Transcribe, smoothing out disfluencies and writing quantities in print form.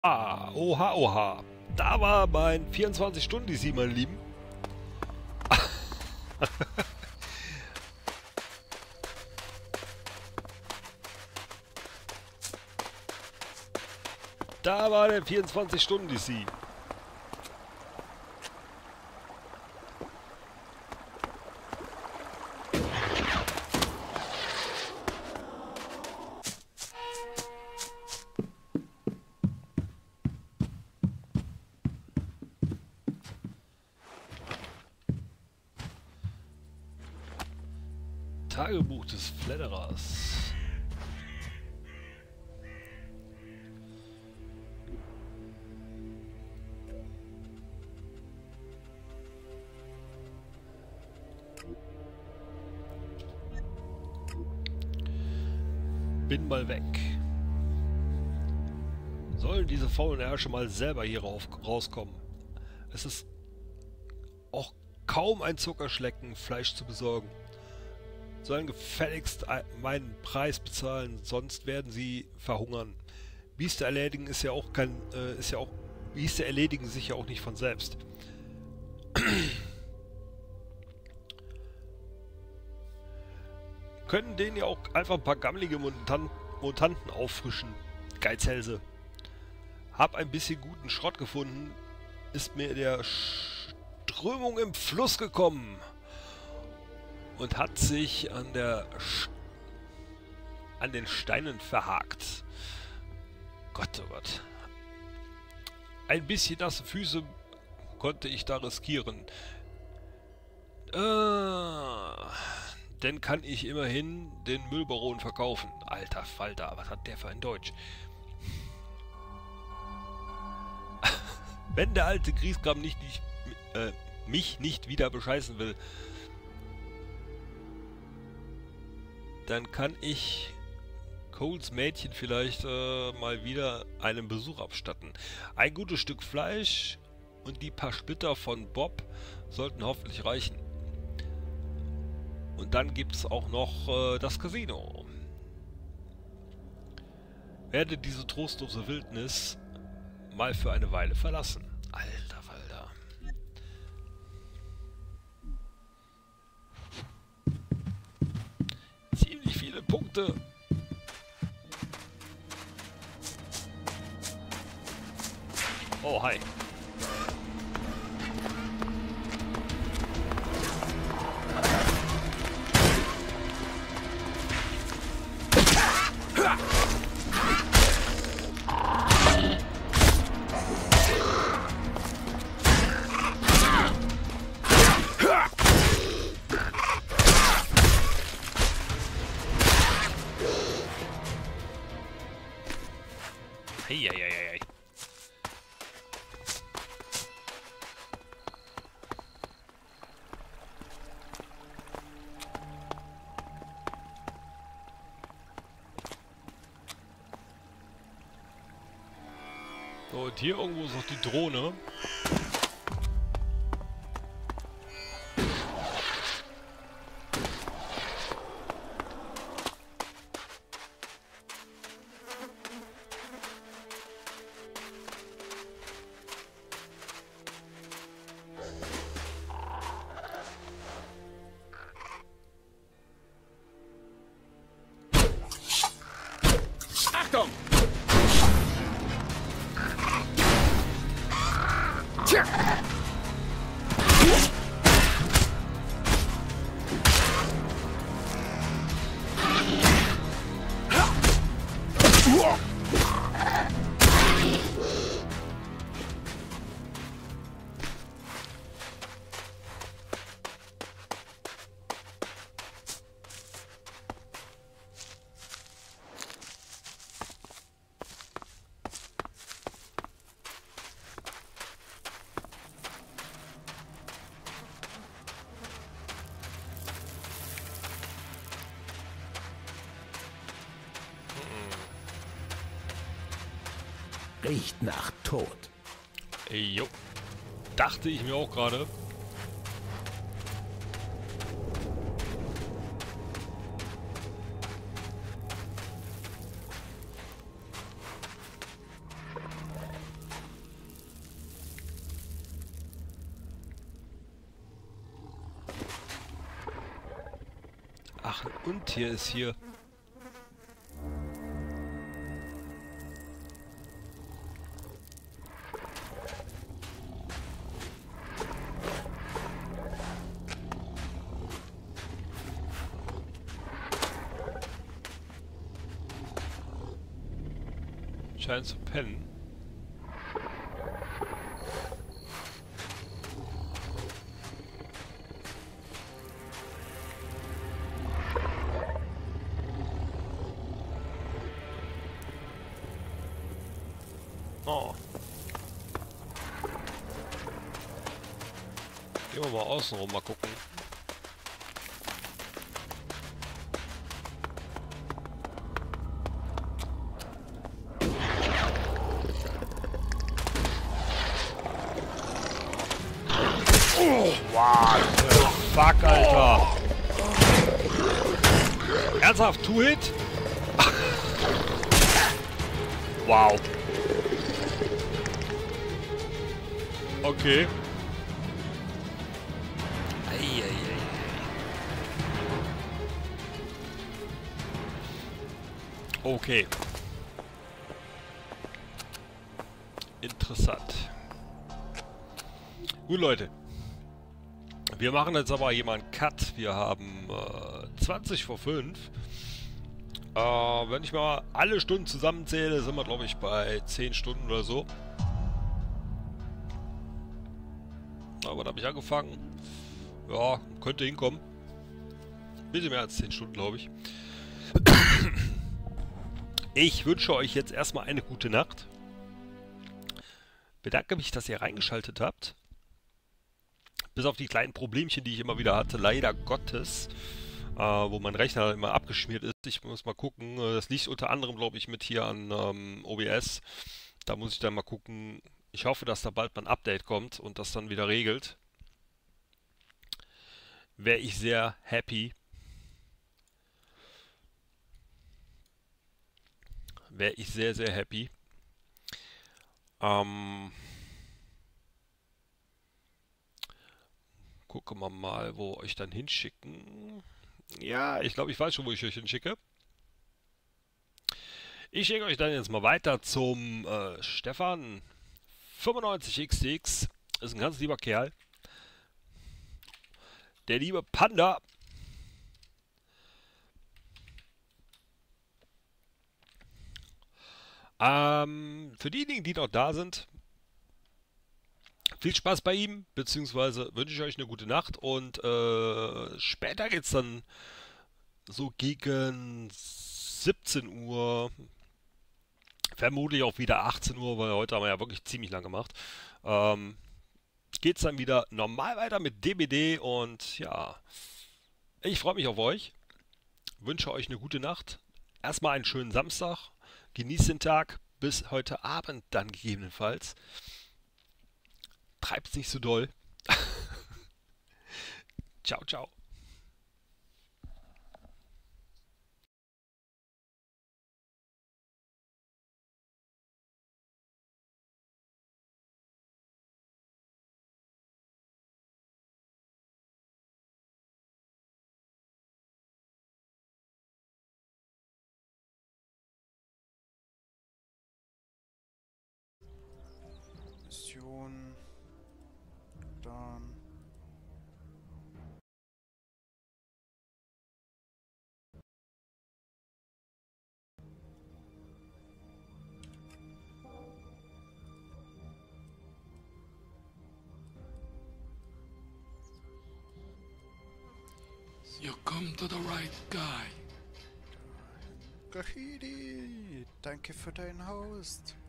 Oha, oha. Da war mein 24-Stunden-DC, mein Lieben. Da war der 24-Stunden-DC. Tagebuch des Fledderers. Bin mal weg. Sollen diese faulen Ärsche mal selber hier rauskommen? Es ist auch kaum ein Zuckerschlecken, Fleisch zu besorgen. Sollen gefälligst meinen Preis bezahlen, sonst werden sie verhungern. Biester erledigen ist ja auch kein, Biester erledigen sich ja auch nicht von selbst. Können denen ja auch einfach ein paar gammelige Mutanten auffrischen. Geizhälse. Hab ein bisschen guten Schrott gefunden, ist mir der Strömung im Fluss gekommen und hat sich an den Steinen verhakt. Gott, oh Gott. Ein bisschen nasse Füße konnte ich da riskieren. Dann kann ich immerhin den Müllbaron verkaufen. Alter Falter, was hat der für ein Deutsch? Wenn der alte Griesgram mich nicht wieder bescheißen will, dann kann ich Coles Mädchen vielleicht mal wieder einen Besuch abstatten. Ein gutes Stück Fleisch und die paar Splitter von Bob sollten hoffentlich reichen. Und dann gibt es auch noch das Casino. Werde diese trostlose Wildnis mal für eine Weile verlassen. Alter Falter. Ziemlich viele Punkte. Oh, hi. Eieieiei. So, und hier irgendwo ist noch die Drohne. Achtung! Tja! Riecht nach Tod. Jo. Dachte ich mir auch gerade. machen. Und hier ist hier... scheint zu pennen. Oh. Gehen wir mal außen rum, mal gucken. Oh, wow. Fuck, Alter. Ernsthaft, Two-Hit? Wow. Okay. Eieiei. Okay. Interessant. Gut, Leute. Wir machen jetzt aber hier mal einen Cut. Wir haben 20 vor 5. Wenn ich mal alle Stunden zusammenzähle, sind wir, glaube ich, bei 10 Stunden oder so. Aber da habe ich angefangen. Ja, könnte hinkommen. Bisschen mehr als 10 Stunden, glaube ich. Ich wünsche euch jetzt erstmal eine gute Nacht. Bedanke mich, dass ihr reingeschaltet habt. Bis auf die kleinen Problemchen, die ich immer wieder hatte, leider Gottes, wo mein Rechner immer abgeschmiert ist. Ich muss mal gucken. Das liegt unter anderem, glaube ich, mit hier an OBS. Da muss ich dann mal gucken. Ich hoffe, dass da bald mal ein Update kommt und das dann wieder regelt. Wäre ich sehr happy. Wäre ich sehr, sehr happy. Gucken wir mal, wo wir euch dann hinschicken. Ja, ich glaube, ich weiß schon, wo ich euch hinschicke. Ich schicke euch dann jetzt mal weiter zum Stefan 95XX. Ist ein ganz lieber Kerl. Der liebe Panda. Für diejenigen, die noch da sind, viel Spaß bei ihm, beziehungsweise wünsche ich euch eine gute Nacht und später geht es dann so gegen 17 Uhr, vermutlich auch wieder 18 Uhr, weil heute haben wir ja wirklich ziemlich lang gemacht, geht es dann wieder normal weiter mit DBD und ja, ich freue mich auf euch, wünsche euch eine gute Nacht, erstmal einen schönen Samstag, genießt den Tag, bis heute Abend dann gegebenenfalls. Treibt's nicht so doll. Ciao, ciao. Mission. Dann. You come to the right guy. Graffiti. Danke für deinen Host.